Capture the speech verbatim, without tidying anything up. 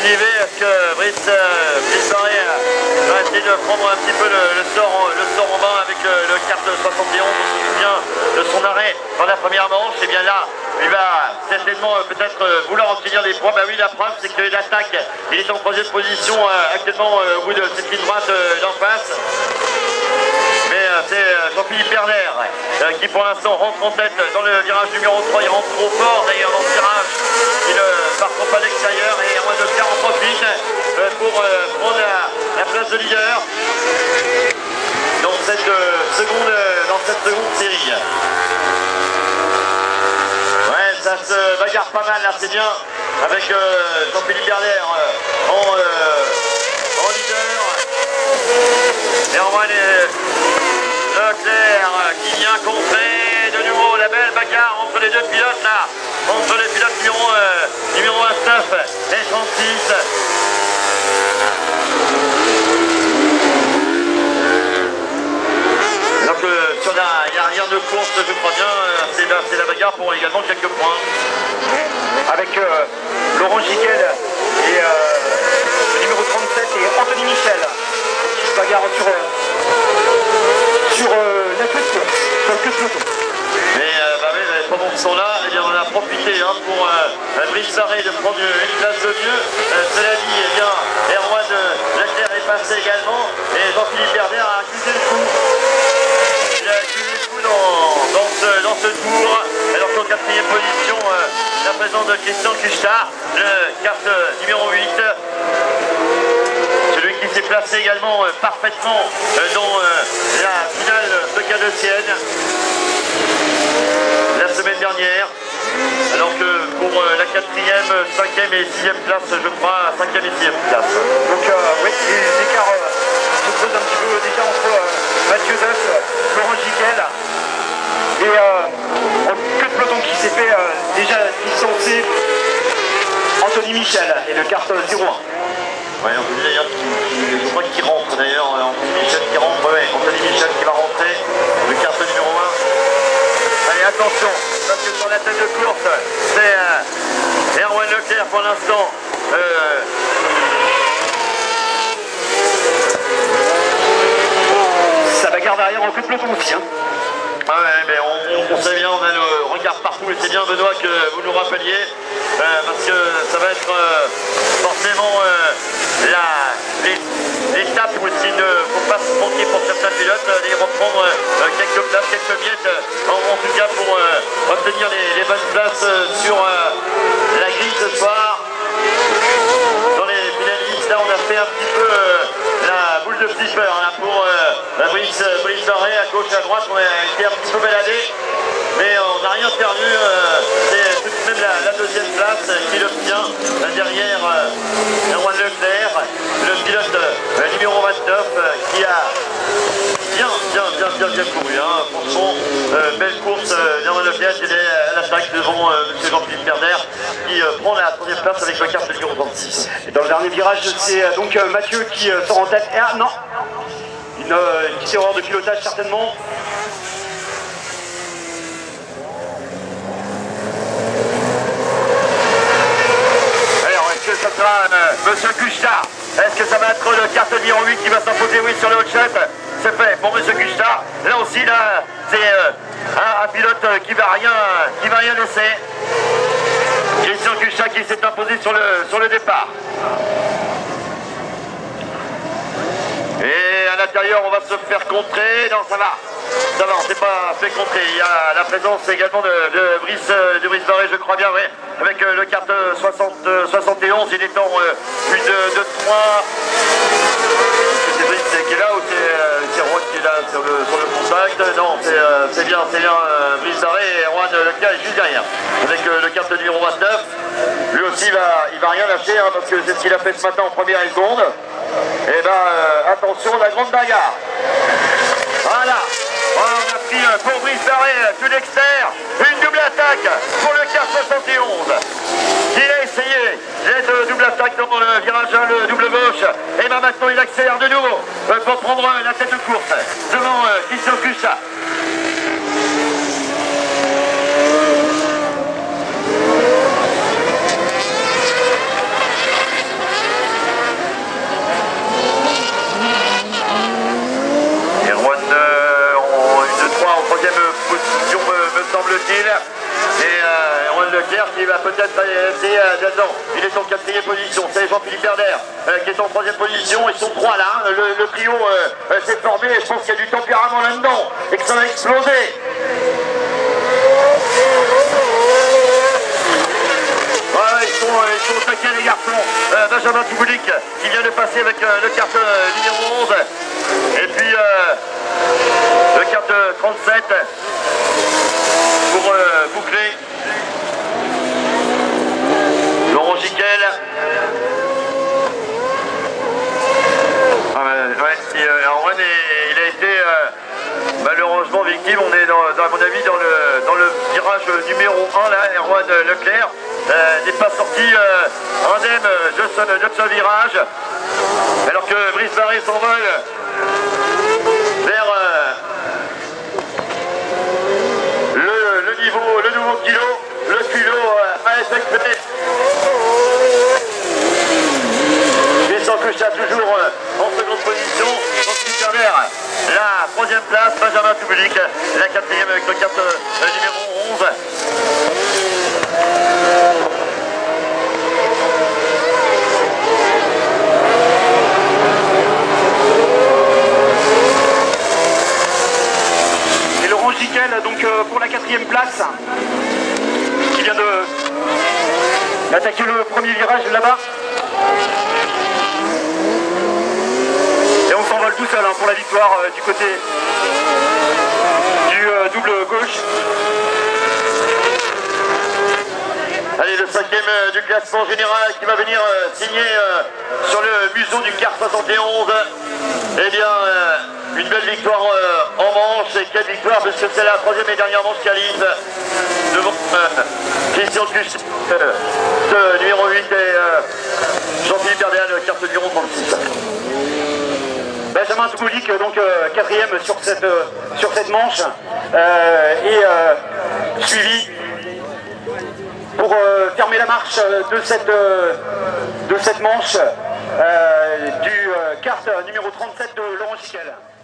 suivez, est-ce que Brice, euh, Brice Barré euh, va essayer de prendre un petit peu le, le, sort, le sort en main avec euh, le kart soixante et onze, on se souvient de son arrêt dans la première manche, et bien là, il va certainement euh, peut-être euh, vouloir obtenir des points. Bah oui, la preuve, c'est qu'il attaque, il est en troisième position euh, actuellement euh, au bout de cette ligne droite euh, d'en face. Mais euh, c'est euh, Jean-Philippe Berner euh, qui pour l'instant rentre en tête dans le virage numéro trois, il rentre trop fort d'ailleurs dans ce virage, il ne part trop pas à l'extérieur et Erwan Leclerc en profite euh, pour euh, prendre la, la place de leader dans cette, euh, seconde, euh, dans cette seconde série. Ouais, ça se bagarre pas mal là, c'est bien, avec euh, Jean-Philippe Berner euh, en, euh, en leader. Erwan Leclerc qui vient contrer de nouveau la belle bagarre entre les deux pilotes là, entre les pilotes numéro, euh, numéro vingt-neuf et trente-six. Donc euh, sur la, il n'y a rien de course, je crois bien, euh, c'est la, c'est la bagarre pour également quelques points. Avec euh, Laurent Giguel et euh, le numéro trente-sept et Anthony Michel qui se bagarrent sur, euh, sur euh, la queue sur le queue de peloton. Mais euh, bah oui, pendant ce temps-là, eh bien, on a profité hein, pour euh, Brice Barré de prendre une place de mieux. Euh, cela dit, eh bien, Erwan Leclerc est passé également et Jean-Philippe Berner a accusé le coup. Il a accusé le coup dans, dans, ce, dans ce tour. Alors qu'en quatrième position, euh, la présence de Christian Kuchta, le carte numéro huit. Celui qui s'est placé également euh, parfaitement euh, dans euh, la finale de Cadocienne la semaine dernière, alors que pour euh, la quatrième, cinquième et sixième place, je crois, cinquième et sixième place. Donc euh, oui, les écarts euh, se creusent un petit peu déjà entre euh, Mathieu Duff, Laurent Giguel et euh, en queue de peloton qui s'est fait euh, déjà licencier Anthony Michel et le kart zéro un. Ouais, on dit d'ailleurs qu'il je crois qu'il rentre d'ailleurs, Anthony Michel qui rentre, ouais, Anthony Michel qui va rentrer, le kart numéro un. Allez, attention, parce que sur la tête de course, c'est euh, Erwan Leclerc pour l'instant. Euh, Ça bagarre derrière en queue de peloton aussi. Hein. Ah ouais, mais on, on, on sait bien, on a le regard partout et c'est bien Benoît que vous nous rappeliez euh, parce que ça va être euh, forcément euh, l'étape où il ne faut pas se manquer pour certains pilotes, aller reprendre euh, quelques places, quelques miettes, en, en tout cas pour euh, obtenir les, les bonnes places euh, sur euh, la grille ce soir. Dans les finalistes, là on a fait un petit peu euh, la boule de flipper là, pour euh, Brice, Brice Barré à gauche à droite, on a été un petit peu baladé, mais on n'a rien perdu, euh, c'est tout de même la, la deuxième place qu'il obtient euh, derrière euh, Erwan Leclerc, le pilote euh, numéro vingt-neuf euh, qui a bien, bien, bien, bien, bien couru, hein. Franchement, euh, belle course euh, d'Erwan Leclerc, il est à l'attaque devant euh, M. Jean-Philippe Berner qui euh, prend la troisième place avec le kart numéro trente-six. Et dans le dernier virage, c'est euh, donc euh, Mathieu qui euh, sort en tête. Et, ah non, une, euh, une petite erreur de pilotage certainement. Alors, est-ce que ça sera euh, Monsieur Kuchta? Est-ce que ça va être le kart numéro huit qui va s'imposer? Oui, sur le hot shot. C'est fait pour Monsieur Kuchta. Là aussi, là, c'est euh, un, un pilote euh, qui va rien, qui va rien laisser. Christian Kuchta qui s'est imposé sur le, sur le départ. Et à l'intérieur, on va se faire contrer. Non, ça va. Ça va, on s'est pas fait contrer. Il y a la présence également de, de, Brice, de Brice Barré, je crois bien, oui. Avec euh, le kart soixante, soixante et onze, il est en euh, plus de, de trois. C'est Brice qui est là ou c'est euh, Rod qui est là sur le, sur le contact? Non, c'est euh, bien, c'est bien euh, Brice Barré et Erwan Leclerc est juste derrière. Avec euh, le kart numéro vingt-neuf. Lui aussi, il va, il va rien lâcher hein, parce que c'est ce qu'il a fait ce matin en première et seconde. Et ben, euh, attention, la grande bagarre. Voilà. Voilà, on a pris euh, pour Brice Barré, tout l'extérieur, une double attaque pour le kart soixante et onze. Il a essayé cette double attaque dans le virage un, le double gauche. Et ben maintenant, il accélère de nouveau euh, pour prendre euh, la tête de course devant euh, Christian Kuchta. là-dedans. Il est en quatrième position. C'est Jean-Philippe Herder euh, qui est en troisième position. Ils sont trois là. Hein. Le, le trio euh, euh, s'est formé et je pense qu'il y a du tempérament là-dedans et que ça va exploser. Ouais, ils sont, ils sont au taquet les garçons. Euh, Benjamin Touboulik qui vient de passer avec euh, le carte euh, numéro onze. Et puis euh, le carte trente-sept pour euh, boucler. Laurent Giquel. Ah, ouais, ouais, et, euh, Erwan, il a été euh, malheureusement victime. On est dans, dans, à mon avis dans le, dans le virage numéro un là. Erwan Leclerc euh, n'est pas sorti euh, indemne de ce, de ce virage. Alors que Brice Barré s'envole vers euh, le, le niveau, le nouveau kilo, le kilo euh, à effectuer. Vincent Couchat toujours euh, en seconde position. Ensuite derrière la troisième place, Benjamin Touboulik, la quatrième avec le carte euh, numéro onze. Donc euh, pour la quatrième place, qui vient de d'attaquer le premier virage là-bas. Et on s'envole tout seul hein, pour la victoire euh, du côté du euh, double gauche. Allez, le cinquième euh, du classement général qui va venir euh, signer euh, sur le museau du car soixante et onze. Eh bien, euh, une belle victoire euh, en manche. Et quelle victoire, parce que c'est la troisième et dernière manche qualif devant euh, Christian Cuchet, euh, ce numéro huit et euh, Jean-Philippe Herder, carte numéro trente-six. Benjamin Touboulik, donc euh, quatrième sur cette, euh, sur cette manche, euh, et euh, suivi pour euh, fermer la marche de cette, euh, de cette manche euh, du euh, carte numéro trente-sept de Laurent Giquel.